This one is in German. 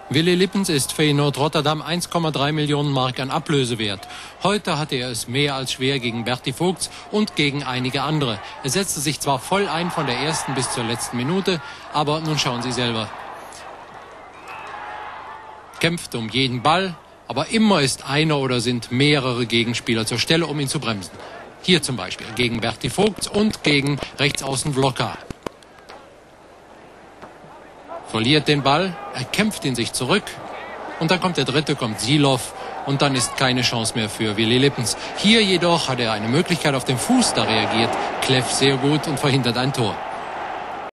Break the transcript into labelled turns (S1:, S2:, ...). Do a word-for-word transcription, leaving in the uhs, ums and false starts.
S1: Willy Lippens ist Feyenoord Rotterdam eins Komma drei Millionen Mark an Ablöse wert. Heute hatte er es mehr als schwer gegen Berti Vogts und gegen einige andere. Er setzte sich zwar voll ein von der ersten bis zur letzten Minute, aber nun schauen Sie selber. Kämpft um jeden Ball, aber immer ist einer oder sind mehrere Gegenspieler zur Stelle, um ihn zu bremsen. Hier zum Beispiel gegen Berti Vogts und gegen Rechtsaußen Vlhota. Verliert den Ball, er kämpft ihn sich zurück und dann kommt der dritte, kommt Silov und dann ist keine Chance mehr für Willy Lippens. Hier jedoch hat er eine Möglichkeit auf den Fuß, da reagiert Cleff sehr gut und verhindert ein Tor.